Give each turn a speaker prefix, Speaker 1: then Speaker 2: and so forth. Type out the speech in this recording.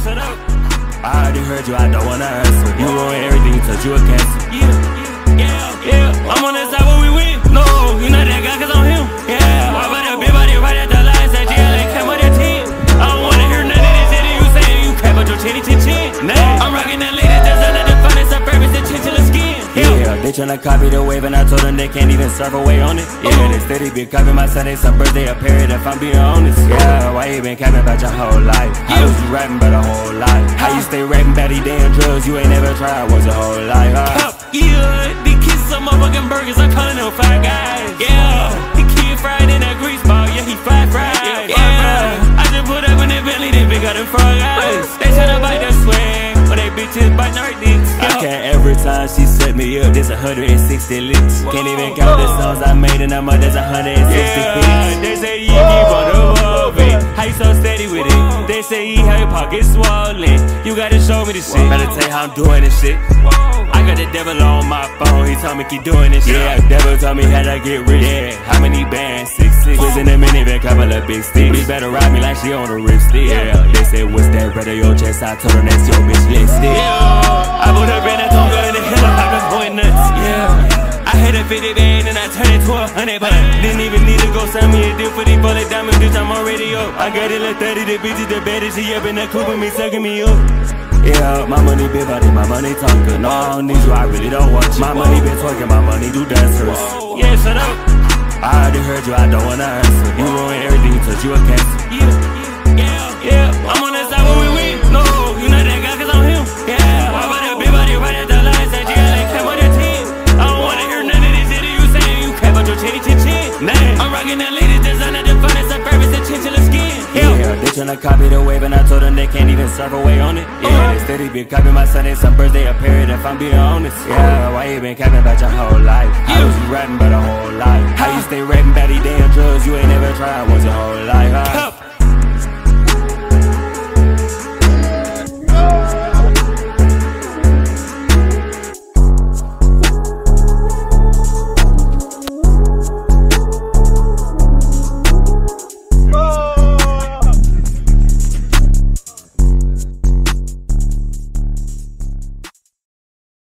Speaker 1: shut up.
Speaker 2: I already heard you, I don't wanna answer. You ruin everything, touch you a cancer.
Speaker 1: Yeah. I'm on that side where we win. No, you not that guy, cause I'm him. Yeah, why about that big body right at the line? Said GLA came with that 10. I don't wanna hear none of this shit you saying. You crap about your chinny chin chin. Nah, I'm rocking that lady that's under the finest of purpose and chinchilla skin.
Speaker 2: Yeah, they tryna copy the wave and I told them they can't even surf away on it. Yeah, they steady been copying my Sunday, some birthday, a period if I'm being honest. Yeah, why you been capping about your whole life? How was you rapping about a whole life? How you stay rapping about these damn drugs you ain't never tried? Was your whole life?
Speaker 1: Yeah, they kiss some motherfucking burgers, I'm calling them Five Guys. Yeah, the kid fried in that grease ball, yeah, he fried. Yeah, I just put up in that Bentley, they big got them frog eyes. They tryna bite that swag, but they bitches bite our dicks.
Speaker 2: I can't every time she set me up, there's 160 licks. Can't even count the songs I made in a month, there's 160
Speaker 1: yeah, they say you keep on the moving. How you so steady with it? They say you have your pockets swollen. You gotta show me this shit.
Speaker 2: Better tell you how I'm doing this shit. I got the devil on my phone, he told me keep doing this shit. Yeah, the devil told me how to get rich. Yeah, how many bands? 6 was in a minivan, couple of big sticks. Bitch better ride me like she on a ripstick. Yeah, they say what's that red on your chest? I told her that's your bitch lipstick.
Speaker 1: Yeah, I put her in that tongue in the hill, I been going nuts. Yeah, I had a 50 band and I turned it to 100, but I didn't even need to go send me a deal for these bullet diamonds, bitch, I'm already up. I got it like 30, the bitch is the baddest, she up in that coupe with me, sucking me up. Yeah, my money big body, my money talking. No, I don't need you, I really don't want you. My money been twerking, my money do dancers. Yeah, shut up.
Speaker 2: I already heard you, I don't wanna answer. You ruin everything, touch you a cancer.
Speaker 1: Yeah, I'm on that side where we win. No, you not that guy, cause I'm him. Yeah, why about that big body right at the line? Said GLA came with that 10. I don't wanna hear none of this shit you saying. You crap about your chinny chin chin. I'm rocking that lady designer, the finest of purpose and chinchilla skin.
Speaker 2: Yeah, they tryna copy the wave and I told them they can't even surf away on it. Yeah, they steady been copying my Sunday, some birthday, a period if I'm being honest. Yeah, why you been capping about your whole life? How was you rapping about a whole life? How you stay rapping about these damn drugs you ain't never tried? Was your whole